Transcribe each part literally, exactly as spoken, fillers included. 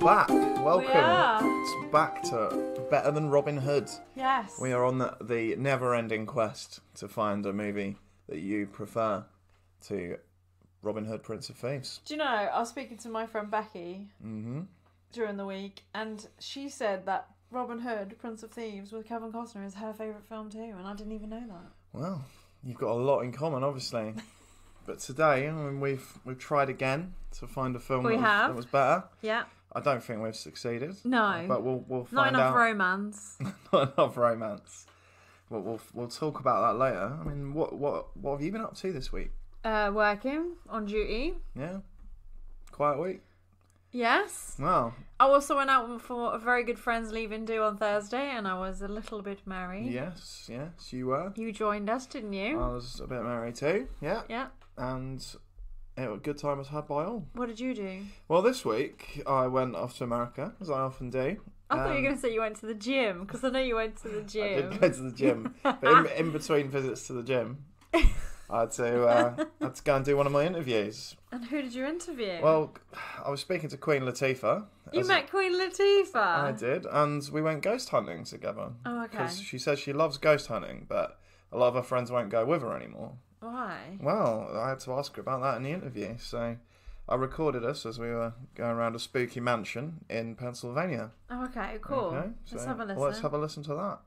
back. Welcome. We are. It's back to Better Than Robin Hood. Yes. We are on the, the never-ending quest to find a movie that you prefer to Robin Hood, Prince of Thieves. Do you know, I was speaking to my friend Becky Mm-hmm. during the week, and she said that Robin Hood, Prince of Thieves, with Kevin Costner is her favourite film too, and I didn't even know that. Well, you've got a lot in common, obviously. But today, I mean, we've we've tried again to find a film We that, was, have. that was better. Yeah. I don't think we've succeeded. No. But we'll we'll find Not enough out. romance. Not enough romance. Well, we'll we'll talk about that later. I mean, what what what have you been up to this week? Uh, working on duty. Yeah, quiet week. Yes. Wow. I also went out for a very good friend's leaving do on Thursday, and I was a little bit merry. Yes, yes, you were. You joined us, didn't you? I was a bit merry too. Yeah. Yeah. And it was a good time was had by all. What did you do? Well, this week I went off to America, as I often do. I thought you were Um, going to say you went to the gym, because I know you went to the I gym. did go to the gym, but in, in between visits to the gym, I had to uh, I had to go and do one of my interviews. And who did you interview? Well, I was speaking to Queen Latifah. you as- met Queen Latifah. I did, and we went ghost hunting together. Oh, okay. Because she says she loves ghost hunting, but a lot of her friends won't go with her anymore. Why? Well, I had to ask her about that in the interview, so I recorded us as we were going around a spooky mansion in Pennsylvania. Oh, okay, cool. Okay, Let's so have a listen. Let's have a listen to that.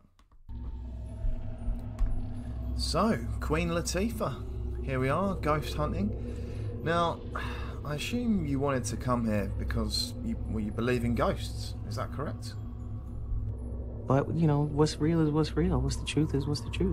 So, Queen Latifah, here we are, ghost hunting. Now, I assume you wanted to come here because you, well, you believe in ghosts. Is that correct? But, you know, what's real is what's real. What's the truth is what's the truth.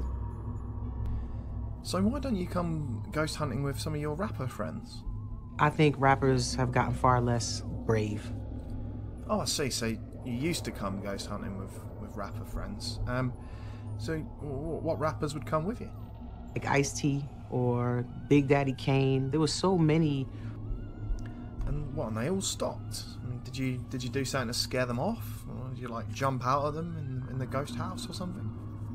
So why don't you come ghost hunting with some of your rapper friends? I think rappers have gotten far less brave. Oh, I see. So you used to come ghost hunting with, with rapper friends. Um, so w- what rappers would come with you? Like Ice-T or Big Daddy Kane. There was so many. And what? And they all stopped. I mean, did you did you do something to scare them off, or did you like jump out of them in, in the ghost house or something?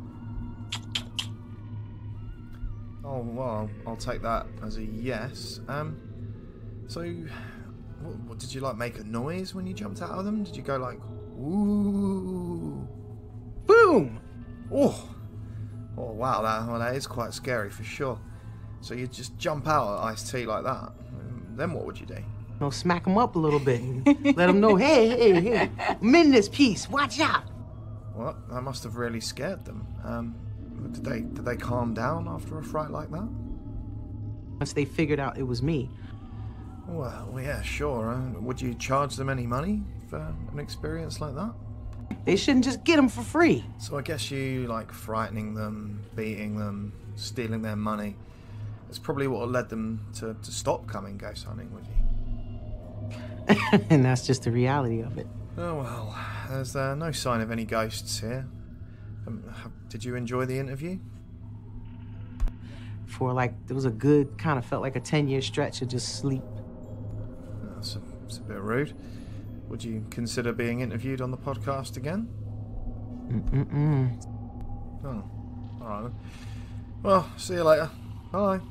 Oh well, I'll take that as a yes. Um, so, what, what did you like? Make a noise when you jumped out of them? Did you go like, ooh, Boom! oh, oh wow, that well, that is quite scary for sure. So you just jump out at Ice-T like that. Um, Then what would you do? You know, smack them up a little bit and let them know, hey, hey, hey, I'm in this piece. Watch out. Well, that must have really scared them. Um, did they did they calm down after a fright like that? Once they figured out it was me. Well, well yeah, sure. Uh, would you charge them any money for an experience like that? They shouldn't just get them for free. So I guess you like frightening them, beating them, stealing their money. That's probably what led them to, to stop coming ghost hunting with you. And that's just the reality of it. Oh well, there's uh, no sign of any ghosts here. Um, ha- did you enjoy the interview? For like, there was a good, kind of felt like a ten-year stretch of just sleep. That's a, that's a bit rude. Would you consider being interviewed on the podcast again? Mm-mm-mm. Oh, alright then. Well, see you later. Bye.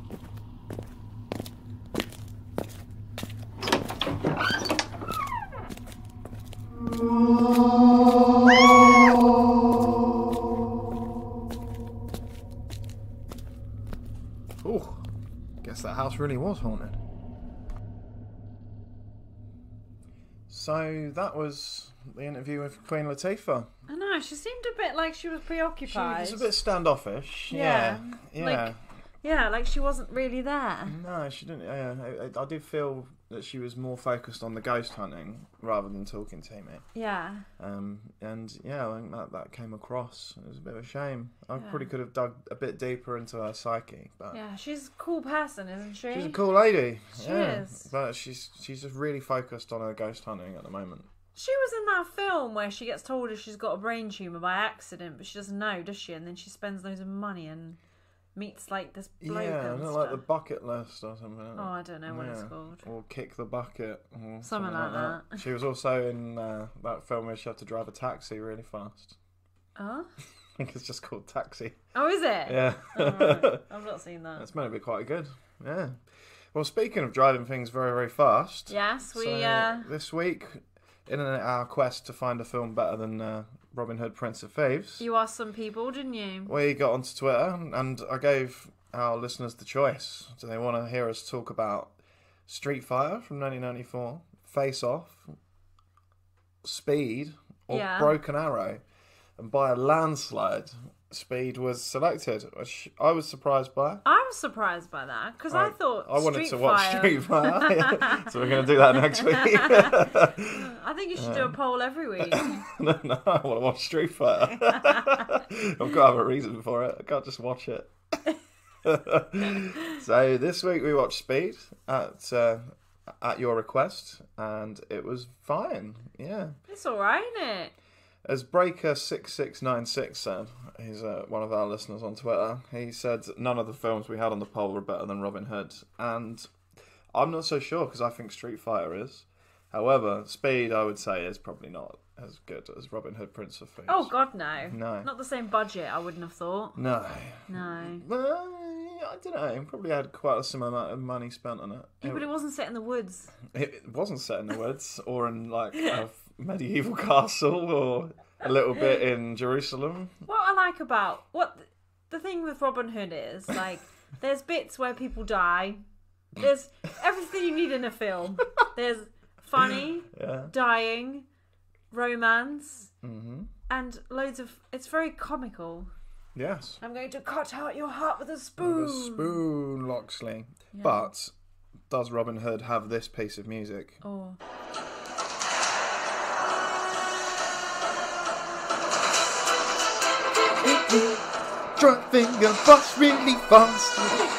Oh, guess that house really was haunted. So that was the interview with Queen Latifah. I know, she seemed a bit like she was She preoccupied. was a bit standoffish. Yeah, Yeah. like- Yeah. Yeah, like she wasn't really there. No, she didn't. Yeah, I, I did feel that she was more focused on the ghost hunting rather than talking to me. Yeah. Um, and yeah, I think that, that came across. It was a bit of a shame. I Yeah. probably could have dug a bit deeper into her psyche, but Yeah, she's a cool person, isn't she? she's a cool lady. She yeah. is. But she's she's just really focused on her ghost hunting at the moment. She was in that film where she gets told she's got a brain tumour by accident, but she doesn't know, does she? And then she spends loads of money and meets like this bloke Yeah, and not stuff. like the bucket list or something. Oh, I don't know what it's Yeah. called. Or kick the bucket. Or something, Something like that. She was also in uh, that film where she had to drive a taxi really fast. Oh? I think it's just called Taxi. Oh, is it? Yeah. Oh, right. I've not seen that. That's meant to be quite good. Yeah. Well, speaking of driving things very, very fast. Yes, we, so uh... this week in our quest to find a film better than uh, Robin Hood, Prince of Thieves, You asked some people, didn't you? we got onto Twitter and I gave our listeners the choice. Do they want to hear us talk about Street Fighter from nineteen ninety-four, Face Off, Speed, or Yeah. Broken Arrow? And by a landslide, Speed was selected, which I was surprised by. I was surprised by that because I, thought I wanted Street to watch Fighter... Street Fighter, yeah. So we're going to do that next week. I think you should do a poll every week. no, no, I want to watch Street Fighter. I've got to have a reason for it. I can't just watch it. So this week we watched Speed at uh, at your request, and it was fine. Yeah. It's all right, isn't it? As Breaker six six nine six said, he's uh, one of our listeners on Twitter, he said none of the films we had on the poll were better than Robin Hood. And I'm not so sure because I think Street Fighter is. However, Speed, I would say, is probably not as good as Robin Hood, Prince of Thieves. Oh, God, no. No. Not the same budget, I wouldn't have thought. No. No. Well, I don't know. Probably had quite a similar amount of money spent on it. Yeah, but it wasn't set in the woods. It wasn't set in the woods or in like a medieval castle or a little bit in Jerusalem. What I like about... what the thing with Robin Hood is, like, there's bits where people die. There's everything you need in a film. There's funny, Yeah. dying, romance, Mm-hmm. and loads of... It's very comical. Yes. I'm going to cut out your heart with a spoon. With a spoon, Loxley. But does Robin Hood have this piece of music? Oh. Driving a bus really fast.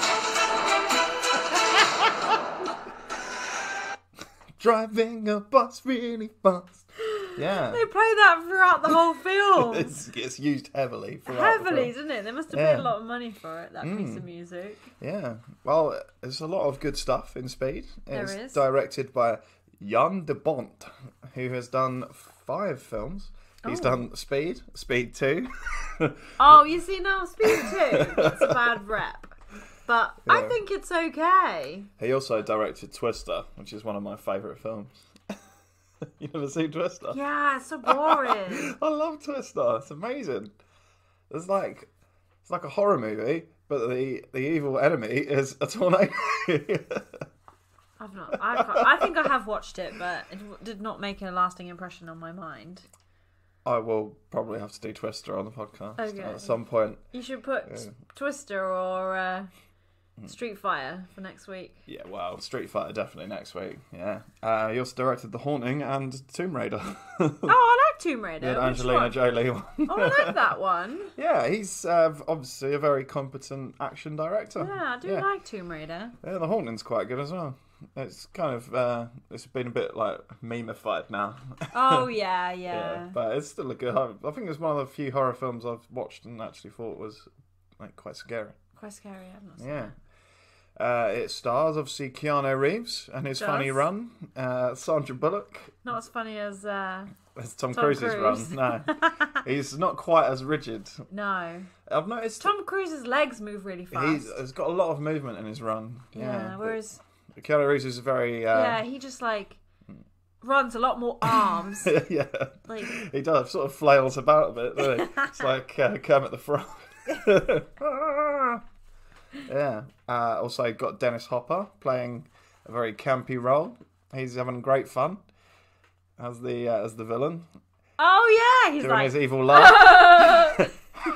Driving a bus really fast. Yeah. They play that throughout the whole film. It's, it's used heavily. throughout the Heavily, film. doesn't it? They must have Yeah. paid a lot of money for it, that piece of music. Yeah. Well, there's a lot of good stuff in Speed. There It's is. directed by Jan de Bont, who has done five films. He's Oh. done Speed, Speed two. Oh, you see now, Speed two gets a bad rep. But I Yeah. think it's okay. He also directed Twister, which is one of my favourite films. You never seen Twister? Yeah, it's so boring. I love Twister. It's amazing. It's like it's like a horror movie, but the the evil enemy is a tornado. I've not. I, can't, I think I have watched it, but it w- did not make a lasting impression on my mind. I will probably have to do Twister on the podcast Okay. at some point. You should put Yeah. Twister or uh, Street Fighter for next week. Yeah, well, Street Fighter definitely next week. Yeah, uh, he also directed The Haunting and Tomb Raider. Oh, I like Tomb Raider. Yeah, the Which Angelina one? Jolie one. Oh, I like that one. Yeah, he's uh, obviously a very competent action director. Yeah, I do yeah. like Tomb Raider. Yeah, The Haunting's quite good as well. It's kind of uh, it's been a bit like memeified now. Oh yeah, Yeah, yeah. but it's still a good horror. I think it's one of the few horror films I've watched and actually thought was like quite scary. Quite scary. I've not seen Yeah. that. Uh, it stars obviously Keanu Reeves and his Does. funny run. Uh, Sandra Bullock. Not as funny as uh, It's Tom, Tom Cruise's Cruise. run. No, he's not quite as rigid. no. I've noticed. Tom Cruise's legs move really fast. He's, he's got a lot of movement in his run. yeah, Yeah. whereas but Keanu Reeves is very. Uh, yeah, he just like runs a lot more arms. yeah. like He does sort of flails about a bit. Doesn't he? It's like uh, Kermit the Frog. Yeah. Uh, also got Dennis Hopper playing a very campy role. He's having great fun as the uh, as the villain, oh yeah, he's doing like his evil laugh.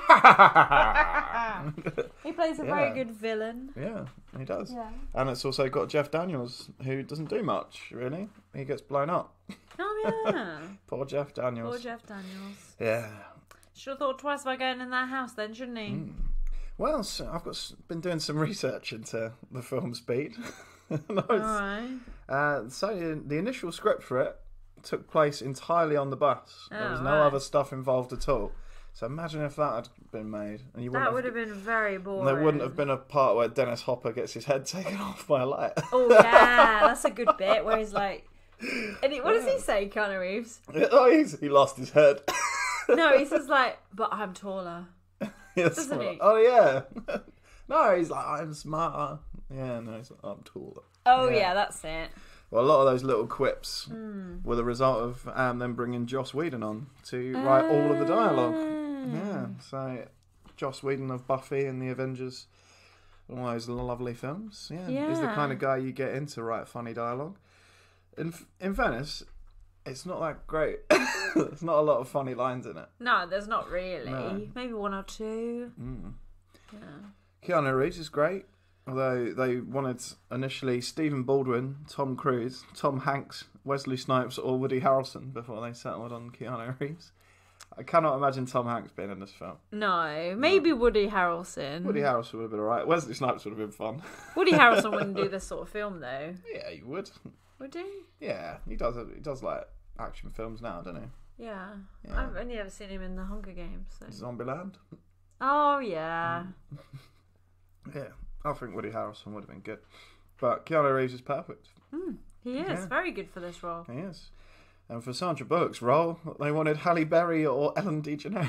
he plays a very Yeah. good villain. Yeah, he does. Yeah. And it's also got Jeff Daniels, who doesn't do much really. He gets blown up. Oh yeah, Poor Jeff Daniels. poor Jeff Daniels. Yeah. Should have thought twice about going in that house then, shouldn't he? Mm. Well, so I've got s- been doing some research into the film Speed. And I was- Alright. Uh, so the initial script for it took place entirely on the bus. There Oh, was no right. other stuff involved at all. So imagine if that had been made, and you wouldn't That would have been very and boring. there wouldn't have been a part where Dennis Hopper gets his head taken off by a light. Oh yeah, that's a good bit where he's like, and he, what does he say, Keanu Reeves? Oh, he's, he lost his head. No, he says like, but I'm taller. Yes, doesn't he? Oh yeah. No, he's like, I'm smarter. Yeah, no, he's like, I'm taller. Oh Yeah. yeah, that's it. Well, a lot of those little quips Mm. were the result of um, them bringing Joss Whedon on to write all of the dialogue. Ah. Yeah, so Joss Whedon of Buffy and the Avengers, all those lovely films. Yeah, he's the Yeah. kind of guy you get in to write funny dialogue. In in fairness, it's not that great. There's not a lot of funny lines in it. No, there's not really. No. Maybe one or two. Mm. Yeah. Keanu Reeves is great, although they wanted initially Stephen Baldwin, Tom Cruise, Tom Hanks, Wesley Snipes, or Woody Harrelson before they settled on Keanu Reeves. I cannot imagine Tom Hanks being in this film. No, maybe Woody Harrelson. Woody Harrelson would have been alright. Wesley Snipes would have been fun. Woody Harrelson wouldn't do this sort of film though. Yeah, he would. Would he? Yeah, he does. He does like action films now, doesn't he? Yeah. Yeah. I've only ever seen him in the Hunger Games. So. Zombieland. Oh yeah. Yeah, I think Woody Harrelson would have been good, but Keanu Reeves is perfect. Mm, he is Yeah. very good for this role. He is. And for Sandra Bullock's role, they wanted Halle Berry or Ellen DeGeneres.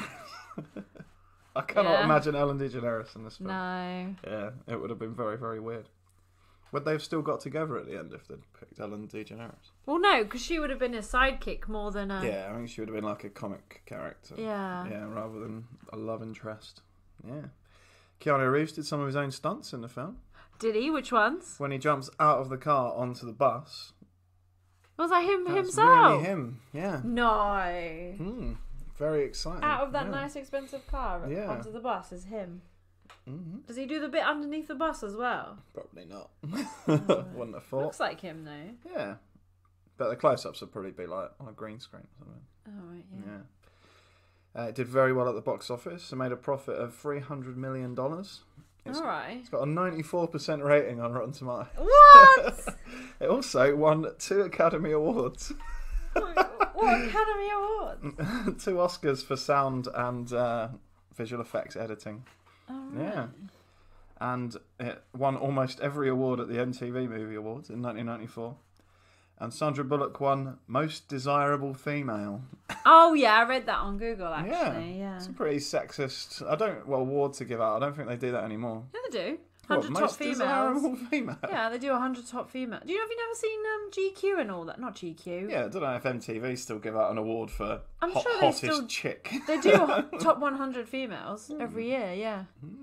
I cannot Yeah. imagine Ellen DeGeneres in this film. No. Yeah, it would have been very, very weird. Would they have still got together at the end if they'd picked Ellen DeGeneres? Well, no, because she would have been a sidekick more than a. Yeah, I think she would have been like a comic character. Yeah. Yeah, rather than a love interest. Yeah. Keanu Reeves did some of his own stunts in the film. Did he? Which ones? When he jumps out of the car onto the bus. Was that him That's himself? really him, yeah. No. Hmm. Very exciting. Out of that yeah. nice expensive car Yeah. onto the bus is him. hmm Does he do the bit underneath the bus as well? Probably not. Wouldn't have thought. Looks like him though. Yeah. But the close-ups would probably be like on a green screen or something. Oh right, yeah. Yeah. Uh, it did very well at the box office. It made a profit of three hundred million dollars. It's, All right. it's got a ninety-four percent rating on Rotten Tomatoes. What? It also won two Academy Awards. What Academy Awards? Two Oscars for sound and uh, visual effects editing. All right. Yeah. And it won almost every award at the M T V Movie Awards in nineteen ninety-four. And Sandra Bullock won Most Desirable Female. Oh yeah, I read that on Google actually. Yeah. It's a pretty sexist. I don't well award to give out. I don't think they do that anymore. Yeah, they do. What, Hundred top most females. desirable female. Yeah, they do a hundred top female. Do you know? Have you never seen um, G Q and all that? Not G Q. Yeah, I don't know if M T V still give out an award for I'm hot, sure they hottest still- chick. They do a ho- top one hundred females Hmm. every year. Yeah,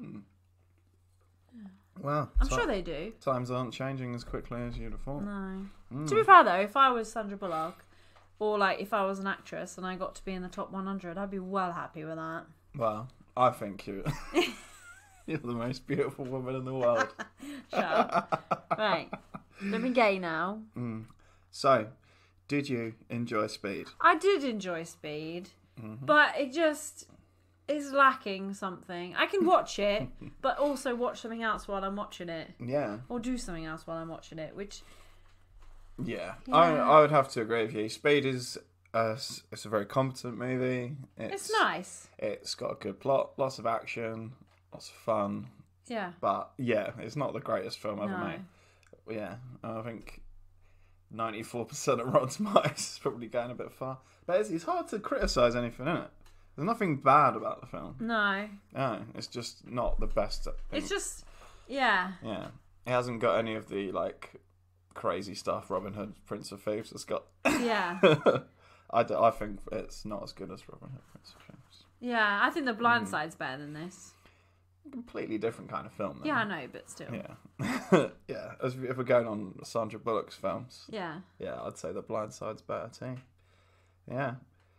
Wow. I'm ti- sure they do. Times aren't changing as quickly as you'd have thought. No. Mm. To be fair though, if I was Sandra Bullock, or like if I was an actress and I got to be in the top one hundred, I'd be well happy with that. Well, I think you. You're the most beautiful woman in the world. Shut up. Right. Let me gay now. Mm. So, did you enjoy Speed? I did enjoy Speed, Mm-hmm. but it just is lacking something. I can watch it, but also watch something else while I'm watching it, Yeah. or do something else while I'm watching it. Which Yeah. Yeah. I, I would have to agree with you. Speed is a, it's a very competent movie. it's nice. It's got a good plot, lots of action, lots of fun. Yeah. But yeah, it's not the greatest film ever No. made. Yeah, I think ninety-four percent of Rotten Tomatoes is probably going a bit far. But it's, it's hard to criticise anything in it. There's nothing bad about the film. No. No, it's just not the best thing. It's just yeah. Yeah. It hasn't got any of the, like, crazy stuff Robin Hood, Prince of Thieves has got. Yeah. I, d- I think it's not as good as Robin Hood, Prince of Thieves. Yeah. I think The Blind Mm. Side's better than this. Completely different kind of film, though. Yeah, I know, but still. Yeah. yeah. As if we're going on Sandra Bullock's films, Yeah. yeah, I'd say The Blind Side's better too. Yeah.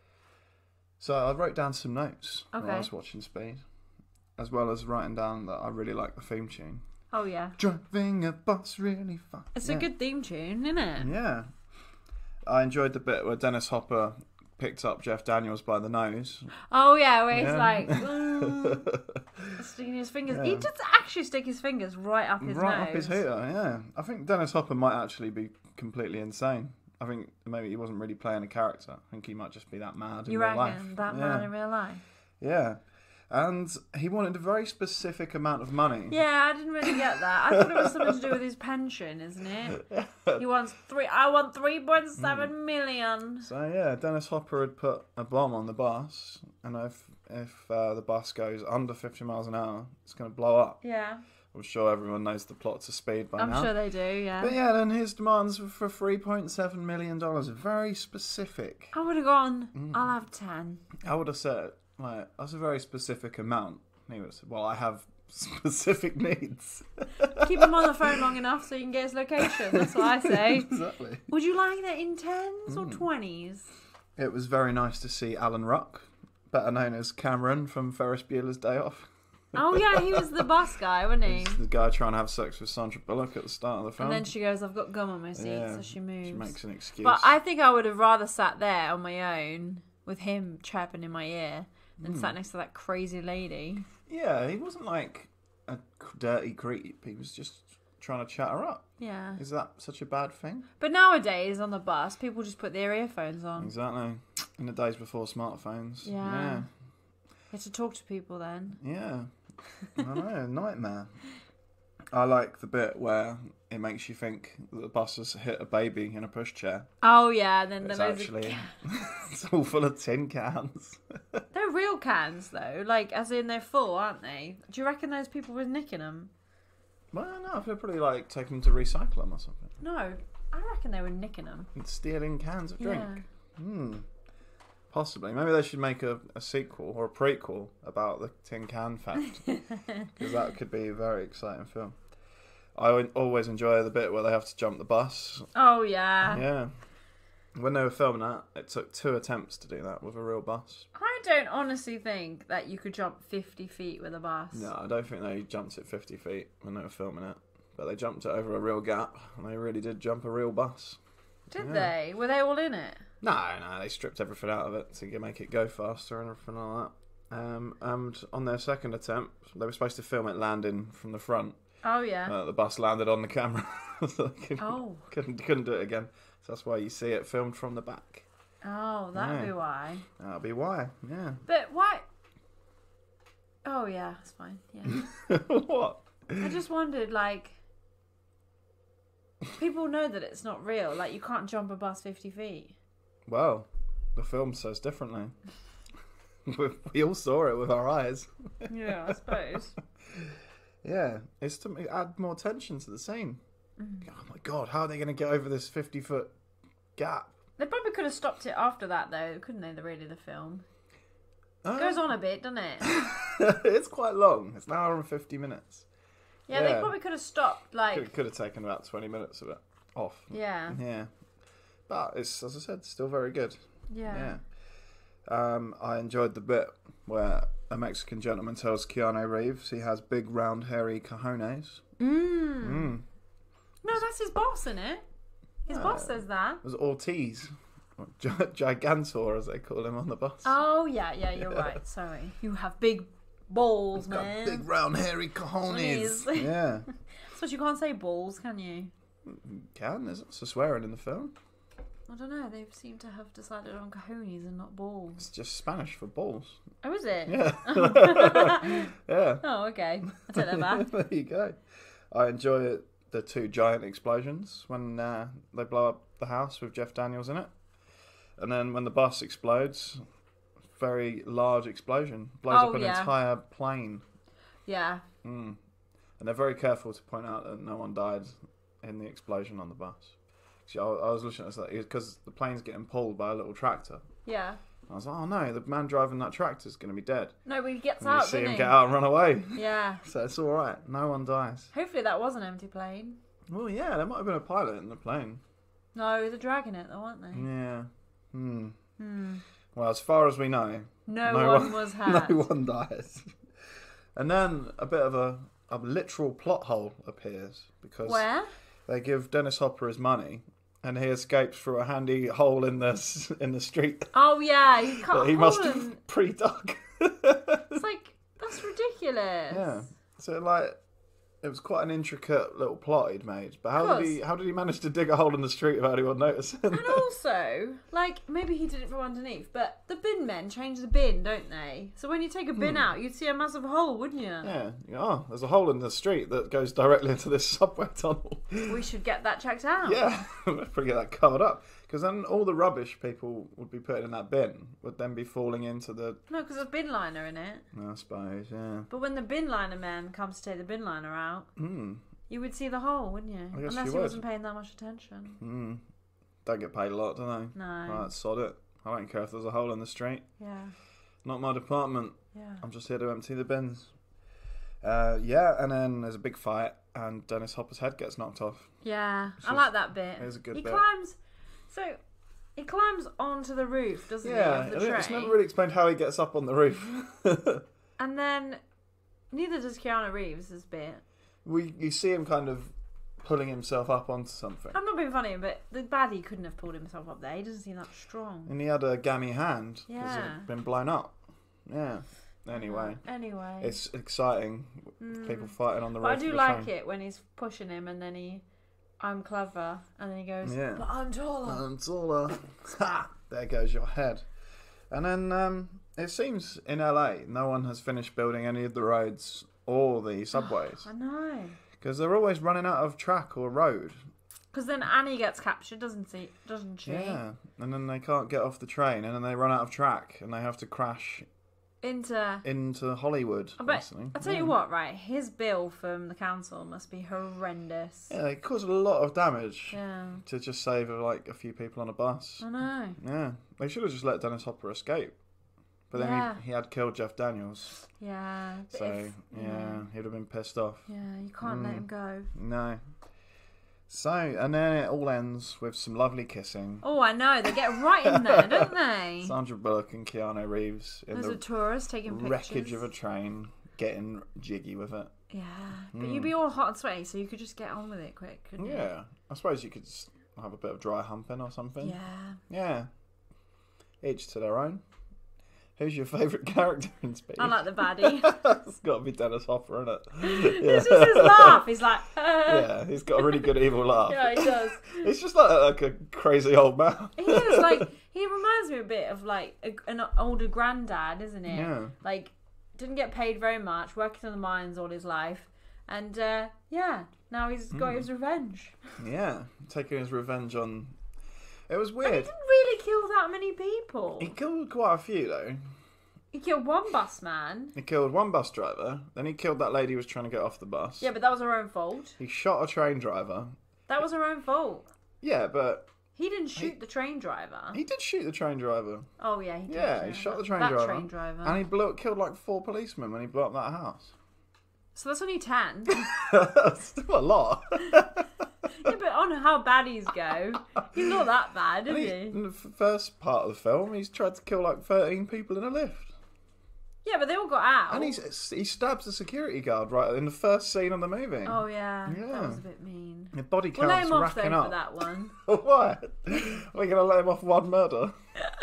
So I wrote down some notes when I Okay. was watching Speed, as well as writing down that I really like the theme tune. Oh yeah. Driving a bus really fun. It's yeah. a good theme tune, isn't it? Yeah. I enjoyed the bit where Dennis Hopper picked up Jeff Daniels by the nose. Oh yeah, where he's Yeah. like mm, sticking his fingers. He Yeah. does actually stick his fingers right up his right nose. up his hooter, yeah. I think Dennis Hopper might actually be completely insane. I think maybe he wasn't really playing a character. I think he might just be that mad You in real life. reckon that yeah. man in real life? Yeah. And he wanted a very specific amount of money. Yeah, I didn't really get that. I thought it was something to do with his pension, isn't it? He wants three. I want three point seven million. So yeah, Dennis Hopper had put a bomb on the bus, and if if uh, the bus goes under fifty miles an hour, it's going to blow up. Yeah. I'm sure everyone knows the plot to Speed by I'm now. sure they do, yeah. But yeah, then his demands were for three point seven million dollars. Very specific. I would have gone, Mm. I'll have ten. I would have said, like, that's a very specific amount. And he would have said, well, I have specific needs. Keep him on the phone long enough so you can get his location. That's what I say. Exactly. Would you like that in tens or Mm. twenties? It was very nice to see Alan Ruck, better known as Cameron from Ferris Bueller's Day Off. Oh yeah, he was the bus guy, wasn't he? He's the guy trying to have sex with Sandra Bullock at the start of the film. And then she goes, I've got gum on my seat, Yeah, so she moves. She makes an excuse. But I think I would have rather sat there on my own with him chirping in my ear than Mm. sat next to that crazy lady. Yeah, he wasn't like a dirty creep. He was just trying to chat her up. Yeah. Is that such a bad thing? But nowadays on the bus, people just put their earphones on. Exactly. In the days before smartphones. Yeah. Yeah. You have to talk to people then. Yeah. I know, nightmare. I like the bit where it makes you think that the bus has hit a baby in a pushchair. Oh yeah, and then It's the actually it's all full of tin cans. They're real cans though, like as in they're full, aren't they? Do you reckon those people were nicking them? Well, no, they're probably like taking them to recycle them or something. No, I reckon they were nicking them. And stealing cans of drink. Yeah. Hmm. Possibly. Maybe they should make a, a sequel or a prequel about the tin can fact. Because that could be a very exciting film. I would always enjoy the bit where they have to jump the bus. Oh yeah. Yeah. When they were filming that, it took two attempts to do that with a real bus. I don't honestly think that you could jump fifty feet with a bus. No, I don't think they jumped it fifty feet when they were filming it. But they jumped it over a real gap, and they really did jump a real bus. Did Yeah. they? Were they all in it? No, no, they stripped everything out of it to make it go faster and everything like that. Um, and on their second attempt, they were supposed to film it landing from the front. Oh yeah. Uh, the bus landed on the camera. So they couldn't, Oh. couldn't, couldn't do it again. So that's why you see it filmed from the back. Oh, that'd Yeah. be why. That'll be why, yeah. But why? Oh yeah, that's fine. Yeah. What? I just wondered, like, people know that it's not real. Like, you can't jump a bus fifty feet. Well, the film says differently. we, we all saw it with our eyes. Yeah, I suppose. Yeah, it's to add more tension to the scene. Oh my god, how are they going to get over this fifty foot gap? They probably could have stopped it after that, though, couldn't they? The really the film Uh, goes on a bit, doesn't it? it's quite long. It's an hour and fifty minutes. Yeah, Yeah. they probably could have stopped. Like, Could, could have taken about twenty minutes of it off. yeah, Yeah. But it's, as I said, still very good. yeah, Yeah. Um, I enjoyed the bit where a Mexican gentleman tells Keanu Reeves he has big, round, hairy cojones. Mm. Mm. No, that's his boss, isn't it? His Uh, boss says that. It was Ortiz. Or Gi- Gigantor, as they call him on the bus. Oh yeah, yeah, you're right. Sorry, you have big balls, Got man. big, round, hairy cojones. Please. Yeah. So you can't say balls, can you? Can. There's lots of swearing in the film. I don't know. They seem to have decided on cojones and not balls. It's just Spanish for balls. Oh, is it? Yeah. Yeah. Oh, okay. I take that back. There you go. I enjoy it, the two giant explosions when uh, they blow up the house with Jeff Daniels in it. And then when the bus explodes, very large explosion. Blows Oh, up an yeah. entire plane. Yeah. Mm. And they're very careful to point out that no one died in the explosion on the bus. See, I, I was looking at that because the plane's getting pulled by a little tractor. Yeah. I was like, oh no, the man driving that tractor is going to be dead. No, but he gets And you out, see doesn't him he? get out and run away. Yeah. So it's all right. No one dies. Hopefully that was an empty plane. Well, yeah, there might have been a pilot in the plane. No, they're dragging it though, aren't they? Yeah. Hmm. Hmm. Well, as far as we know, No, No one, one- was hurt. no one dies. And then a bit of a, a literal plot hole appears because Where? they give Dennis Hopper his money, and he escapes through a handy hole in the s- in the street Oh yeah, he that can't he must hold have him. pre-dug. It's like that's ridiculous. Yeah. So like, it was quite an intricate little plot he'd made. But how did he how did he manage to dig a hole in the street without anyone noticing? And also, like, maybe he did it from underneath, but the bin men change the bin, don't they? So when you take a bin out, you'd see a massive hole, wouldn't you? Yeah. You go, oh, there's a hole in the street that goes directly into this subway tunnel. We should get that checked out. Yeah, let's probably get that covered up. Because then all the rubbish people would be putting in that bin would then be falling into the... No, because there's a bin liner in it. I suppose, yeah. But when the bin liner man comes to take the bin liner out, Hmm. you would see the hole, wouldn't you? I guess Unless you he would. wasn't paying that much attention. Hmm. Don't get paid a lot, do they? No. Right, sod it. I don't care if there's a hole in the street. Yeah. Not my department. Yeah. I'm just here to empty the bins. Uh, yeah, and then there's a big fight, and Dennis Hopper's head gets knocked off. Yeah. Which I is- like that bit. it is a good he bit. climbs. So he climbs onto the roof, doesn't Yeah, he? Of the and train. it's never really explained how he gets up on the roof. And then neither does Keanu Reeves' bit. we you see him kind of pulling himself up onto something, I'm not being funny, but the baddie couldn't have pulled himself up there. He doesn't seem that strong. and he had a gammy hand because it Yeah. had been blown up. Yeah. Anyway, Anyway. it's exciting. People fighting on the roof. But I of do the like train. it when he's pushing him and then he, I'm clever, and then he goes, Yeah. but I'm taller. And taller. Ha! There goes your head. And then um, it seems in L A no one has finished building any of the roads or the subways I know. because they're always running out of track or road. Because then Annie gets captured, doesn't she? Doesn't she? Yeah, and then they can't get off the train, and then they run out of track, and they have to crash Into. into Hollywood. I bet. basically. I'll tell yeah. you what, right? His bill from the council must be horrendous. Yeah, it caused a lot of damage Yeah. to just save like a few people on a bus. I know. Yeah, they should have just let Dennis Hopper escape, but then Yeah. he, he had killed Jeff Daniels, Yeah. But so if- yeah, he'd have been pissed off. Yeah, you can't let Mm. him go. No. So, and then it all ends with some lovely kissing. Oh, I know. They get right in there, don't they? Sandra Bullock and Keanu Reeves in There's the a tourist taking pictures. wreckage of a train, getting jiggy with it. Yeah. But you'd be all hot and sweaty, so you could just get on with it quick, couldn't you? Yeah, I suppose you could just have a bit of dry humping or something. Yeah. Yeah. Each to their own. Who's your favourite character in Speed? I like the baddie. It's got to be Dennis Hopper, isn't it? It's just his laugh. He's like, Yeah, he's got a really good evil laugh. yeah, he does. It's just like, like a crazy old man. He is like, he reminds me a bit of like a, an older granddad, isn't it? Yeah. Like, didn't get paid very much, working in the mines all his life, and uh, yeah, now he's got Hmm. his revenge. Yeah, taking his revenge on... It was And he weird. didn't really kill that many people. He killed quite a few, though. He killed one bus man. He killed one bus driver, then he killed that lady who was trying to get off the bus. Yeah, but that was her own fault. He shot a train driver. That was her own fault. Yeah, but He didn't shoot the train driver. he did shoot the train driver. Oh yeah, he did. Yeah, he shot the train that driver. train driver. And he blew, killed like four policemen when he blew up that house. So that's only ten. That's still a lot. Yeah, but on how baddies go, he's not that bad, is And he- he? in the f- first part of the film, he's tried to kill like thirteen people in a lift. Yeah, but they all got out. And he's, he stabs the security guard right in the first scene of the movie. Oh yeah, Yeah. that was a bit mean. The body We'll let count's him off though racking for up. that one. What? Are we going to let him off one murder?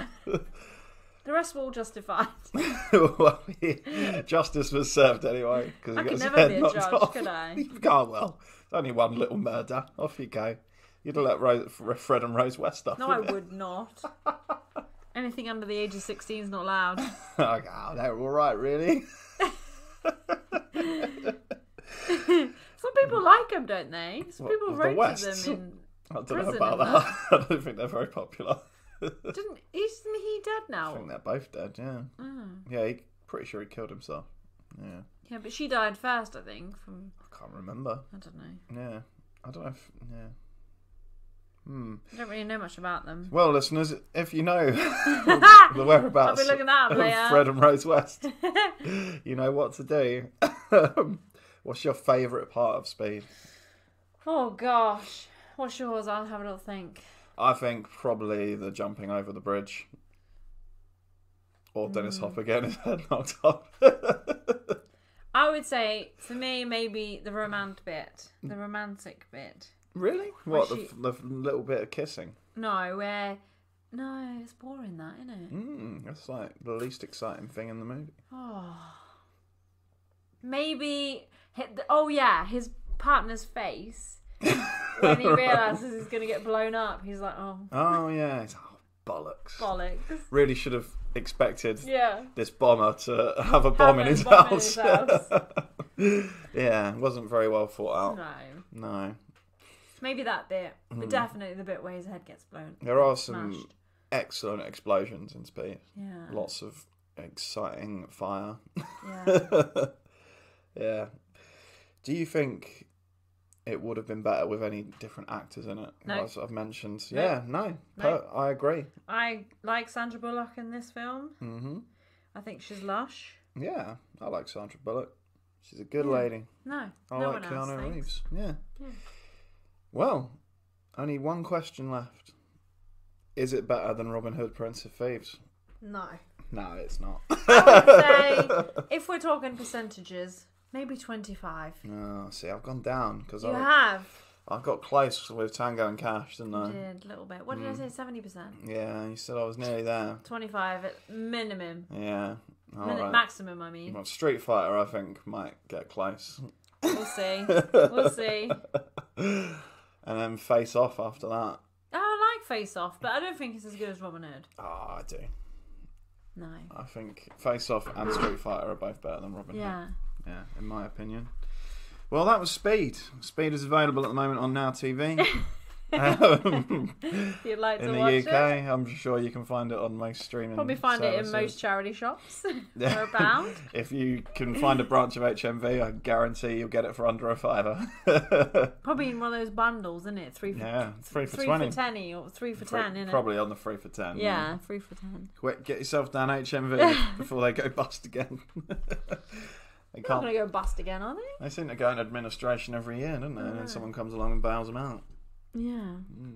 The rest were all justified. Well, yeah, justice was served anyway. Cause I he got could his never head be a knocked judge, off. could I? You can't, well. It's only one little murder. Off you go. You'd have let Rose, Fred and Rose West off. No, I wouldn't you? would not. Anything under the age of sixteen is not allowed. Oh, God, they're all right, really. Some people like them, don't they? Some What, people of the roasted West? them in. I don't Prison know about and that. I don't think they're very popular. Didn't isn't he dead I now? think they're both dead, yeah. Oh. Yeah, he, pretty sure he killed himself. Yeah. Yeah, but she died first, I think. From I can't remember. I don't know. Yeah. I don't know if... Yeah. Hmm. I don't really know much about them. Well, listeners, if you know the whereabouts I'll be looking that up of later. Fred and Rose West, you know what to do. What's your favourite part of Speed? Oh gosh, what's yours? I'll have a little think. I think probably the jumping over the bridge. Or Dennis Mm. Hopper getting his head knocked off. I would say for me maybe the romantic bit, the romantic bit. Really? What, she- the, the little bit of kissing? No, where no, it's boring that, isn't it? Mm, that's like the least exciting thing in the movie. Oh, maybe. hit- Oh yeah, his partner's face when he realizes he's gonna get blown up. He's like, oh Oh, yeah. It's, oh, bollocks. bollocks. Really should have expected Yeah. this bomber to have a bomb, in, a his bomb in house. his house. Yeah, it wasn't very well thought out. No. No. Maybe that bit, but Mm. definitely the bit where his head gets blown. There are some smashed. excellent explosions in Speed. Yeah. Lots of exciting fire. Yeah. Yeah. Do you think it would have been better with any different actors in it? No. As I've mentioned. No. Yeah, no. No. Per- I agree. I like Sandra Bullock in this film. hmm I think she's lush. Yeah, I like Sandra Bullock. She's a good Yeah. lady. No, I no like one else Keanu thinks. Reeves. Yeah. Yeah. Well, only one question left. Is it better than Robin Hood, Prince of Thieves? No. No, it's not. I would say, if we're talking percentages, maybe twenty-five. No, see, I've gone down because You I, have. I got close with Tango and Cash, didn't You I? did, a little bit. What did I say, seventy percent? Yeah, you said I was nearly there. twenty-five at minimum. Yeah. All Min- right. Maximum, I mean. Well, Street Fighter, I think, might get close. We'll see. We'll see. And then Face Off after that. Oh, I like Face Off, but I don't think it's as good as Robin Hood. Oh, I do. No. I think Face Off and Street Fighter are both better than Robin Hood. Yeah. Yeah, in my opinion. Well, that was Speed. Speed is available at the moment on Now T V. um, If you'd like in to the watch U K, it, I'm sure you can find it on most streaming probably find it in services. most charity shops. Yeah. For a pound. If you can find a branch of H M V, I guarantee you'll get it for under a fiver. Probably in one of those bundles, isn't it? Three for Yeah, three for three twenty. for tenny or three for Three- ten, isn't it? Probably on the three for ten. Yeah, three for ten. Quick, get yourself down H M V before they go bust again. They They're not can't. going to go bust again, are they? They seem to go in administration every year, don't they? And then someone comes along and bails them out. Yeah.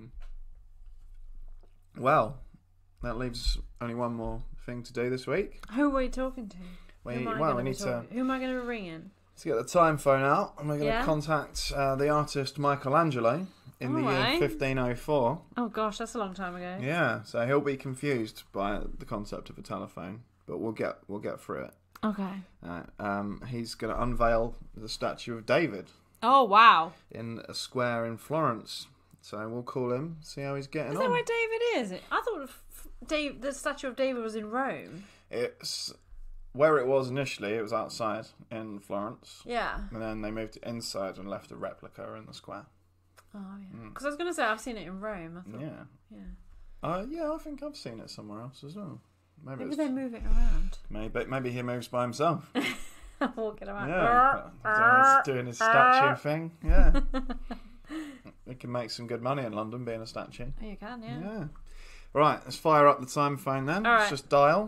Well, that leaves only one more thing to do this week. Who are we talking to? We, Who am I well, gonna we be need to, talking- Who am I going to be ringing? to get the time phone out, and we're going to Yeah? contact uh, the artist Michelangelo in the year Alright. fifteen oh four. Oh gosh, that's a long time ago. Yeah, so he'll be confused by the concept of a telephone, but we'll get we'll get through it. Okay. Alright, um, he's going to unveil the statue of David Oh wow. in a square in Florence. So we'll call him, see how he's getting Is on. that where David is? I thought f- Dave, the statue of David was in Rome. It's where it was initially. It was outside in Florence, Yeah. and then they moved it inside and left a replica in the square. Oh yeah. Because I was going to say I've seen it in Rome. I thought. Yeah, Yeah. uh, yeah. I think I've seen it somewhere else as well. Maybe, Maybe it's, they move it around. maybe maybe he moves by himself. Walking around. Yeah, doing his, doing his statue thing. Yeah, we can make some good money in London being a statue. Oh, you can, yeah. Yeah. Right, let's fire up the time phone then. All Let's right. just dial.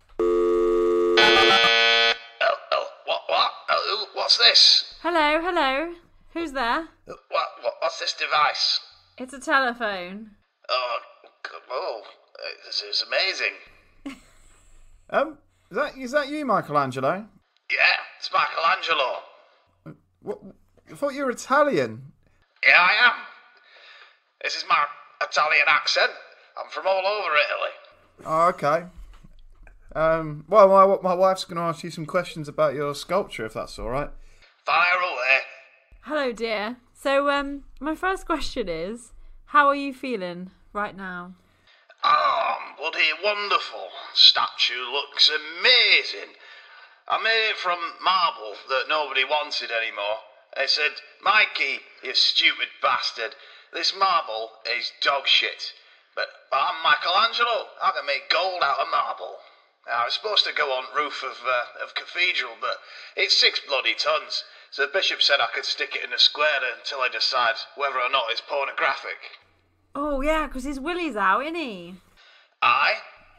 Oh, oh, what, what? Oh, what's this? Hello, hello. Who's there? What, what, what's this device? It's a telephone. Oh, g- oh, uh, this is amazing. Um, is that is that you, Michelangelo? Yeah, it's Michelangelo. What? I thought you were Italian. Yeah, I am. This is my Italian accent. I'm from all over Italy. Oh, okay. Um, well, my my wife's going to ask you some questions about your sculpture, if that's all right. Fire away. Hello, dear. So, um, my first question is, how are you feeling right now? Oh, bloody wonderful. Statue looks amazing. I made it from marble that nobody wanted anymore. They said, Mikey, you stupid bastard, this marble is dog shit. But I'm Michelangelo. I can make gold out of marble. Now, I was supposed to go on roof of uh, of cathedral, but it's six bloody tons. So the bishop said I could stick it in a square until I decide whether or not it's pornographic. Oh, yeah, because his willy's out, isn't he? Aye?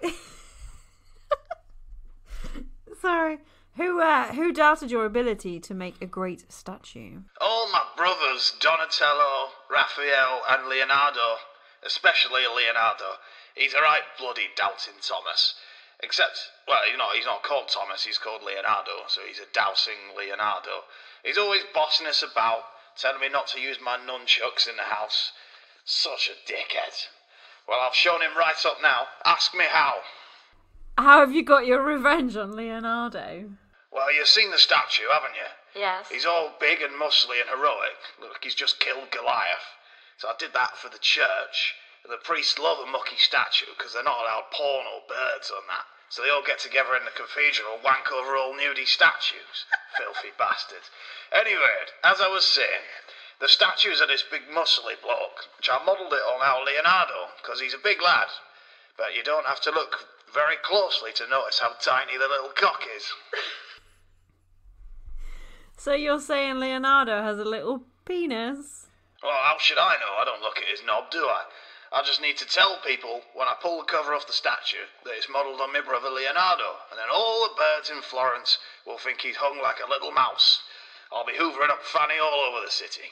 Sorry. Who, uh, who doubted your ability to make a great statue? All my brothers, Donatello, Raphael, and Leonardo, especially Leonardo. He's a right bloody doubting Thomas. Except, well, you know, he's not called Thomas, he's called Leonardo, so he's a dousing Leonardo. He's always bossing us about, telling me not to use my nunchucks in the house. Such a dickhead. Well, I've shown him right up now. Ask me how. How have you got your revenge on Leonardo? Well, you've seen the statue, haven't you? Yes. He's all big and muscly and heroic. Look, he's just killed Goliath. So I did that for the church. The priests love a mucky statue because they're not allowed porn or birds on that. So they all get together in the cathedral and wank over all nudie statues. Filthy bastards. Anyway, as I was saying, The statue's of this big muscly bloke, which I modelled it on our Leonardo, because he's a big lad. But you don't have to look very closely to notice how tiny the little cock is. So you're saying Leonardo has a little penis? Well, how should I know? I don't look at his knob, do I? I just need to tell people when I pull the cover off the statue that it's modelled on my brother Leonardo, and then all the birds in Florence will think he's hung like a little mouse. I'll be hoovering up Fanny all over the city.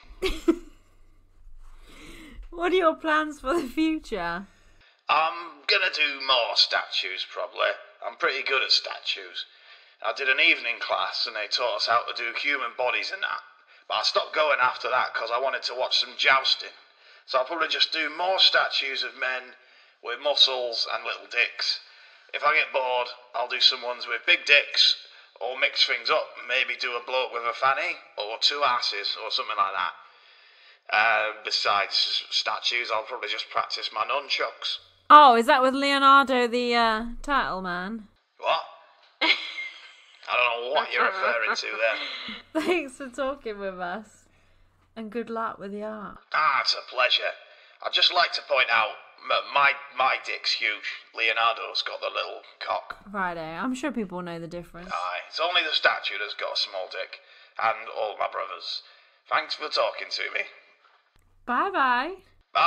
What are your plans for the future? I'm gonna do more statues, probably. I'm pretty good at statues. I did an evening class and they taught us how to do human bodies and that. But I stopped going after that because I wanted to watch some jousting. So I'll probably just do more statues of men with muscles and little dicks. If I get bored, I'll do some ones with big dicks, or mix things up, maybe do a bloke with a fanny, or two asses, or something like that. Uh, besides statues, I'll probably just practice my nunchucks. Oh, is that with Leonardo the uh, turtle man? What? I don't know what you're referring to there. Thanks for talking with us. And good luck with the art. Ah, it's a pleasure. I'd just like to point out, m- my my dick's huge. Leonardo's got the little cock. Righto, I'm sure people know the difference. Aye, it's only the statue that's got a small dick. And all my brothers. Thanks for talking to me. Bye-bye.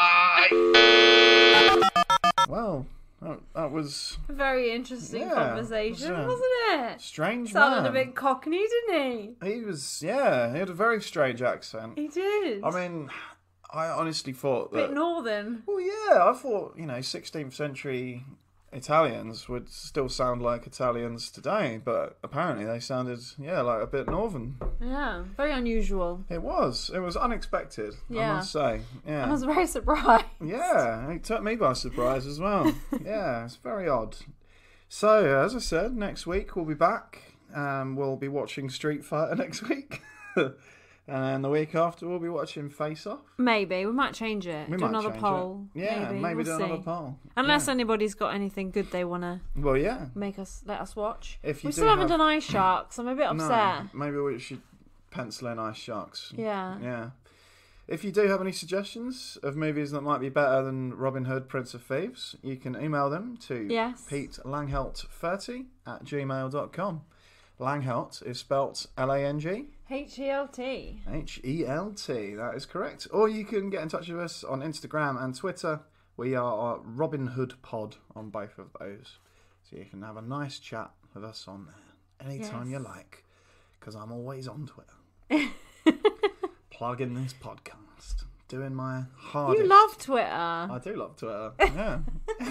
Bye! Well, that, that was A very interesting Yeah, conversation, it was, uh, wasn't it? strange. Sounded man. a bit cockney, didn't he? He was, yeah, he had a very strange accent. He did. I mean, I honestly thought bit that. northern. Well, yeah, I thought, you know, sixteenth century Italians would still sound like Italians today, but apparently they sounded, yeah, like a bit northern. Yeah, very unusual. It was. It was unexpected, I Yeah. must say. I Yeah. was very surprised. Yeah, it took me by surprise as well. Yeah, it's very odd. So, as I said, next week we'll be back. Um, we'll be watching Street Fighter next week. And then the week after we'll be watching Face Off. Maybe we might change it. We do might another change poll. it. Yeah, maybe, maybe, do we'll another see. poll. Unless Yeah. anybody's got anything good they want to Well, yeah. make us let us watch. If you we do still haven't have- done Ice Sharks. I'm a bit upset. No, maybe we should pencil in Ice Sharks. Yeah. Yeah. If you do have any suggestions of movies that might be better than Robin Hood, Prince of Thieves, you can email them to Yes. Pete Langhelt thirty at gmail dot com. Langhelt is spelt L A N G H E L T. H E L T. That is correct. Or you can get in touch with us on Instagram and Twitter. We are Robin Hood Pod on both of those. So you can have a nice chat with us on there anytime Yes. you like. Because I'm always on Twitter. Plugging this podcast. Doing my hardest. You love Twitter. I do love Twitter. Yeah.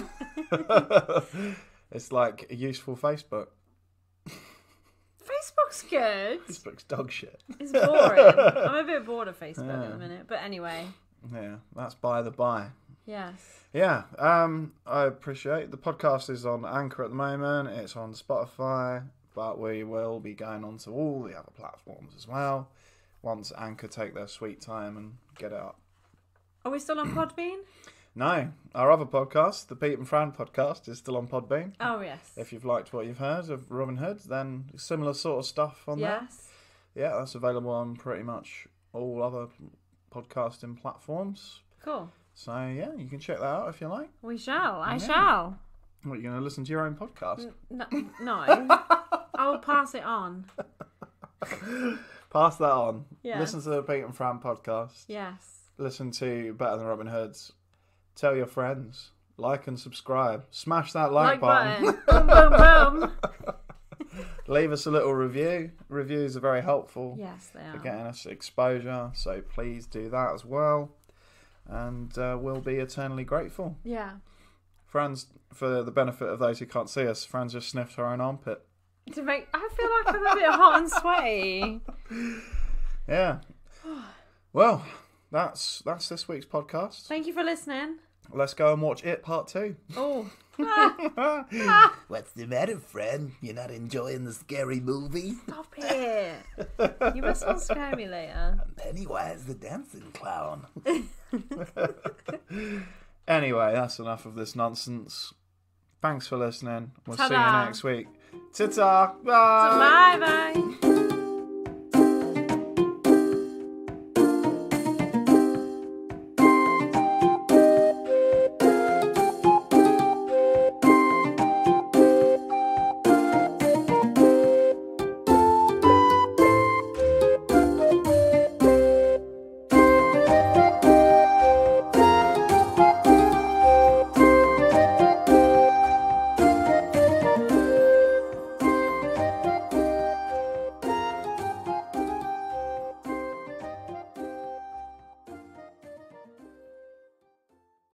It's like a useful Facebook. Facebook's good. Facebook's dog shit. It's boring. I'm a bit bored of Facebook Yeah. at the minute. But anyway, Yeah, that's by the by. yes. Yeah, um, I appreciate the podcast is on Anchor at the moment. It's on Spotify, but we will be going on to all the other platforms as well once Anchor take their sweet time and get it up. Are we still on Podbean? No, our other podcast, the Pete and Fran podcast, is still on Podbean. Oh, yes. If you've liked what you've heard of Robin Hood, then similar sort of stuff on there. Yes. Yeah, that's available on pretty much all other podcasting platforms. Cool. So yeah, you can check that out if you like. We shall. I Yeah. shall. What, you're going to listen to your own podcast? No. no. I will pass it on. Pass that on. Yes. Listen to the Pete and Fran podcast. Yes. Listen to Better Than Robin Hood's. Tell your friends. Like and subscribe. Smash that like, Like button. button. boom, boom, boom. Leave us a little review. Reviews are very helpful Yes, they for are. getting us exposure. So please do that as well. And uh, we'll be eternally grateful. Yeah. Fran's, for the benefit of those who can't see us, Fran's just sniffed her own armpit. To make, I feel like I'm a bit hot and sweaty. Yeah. Well, that's that's this week's podcast. Thank you for listening. Let's go and watch It Part two. Oh. What's the matter, friend? You're not enjoying the scary movie? Stop it. You must not scare me later. Pennywise the dancing clown. Anyway, that's enough of this nonsense. Thanks for listening. We'll see Ta-da. you next week. Ta-ta. Bye. Bye bye.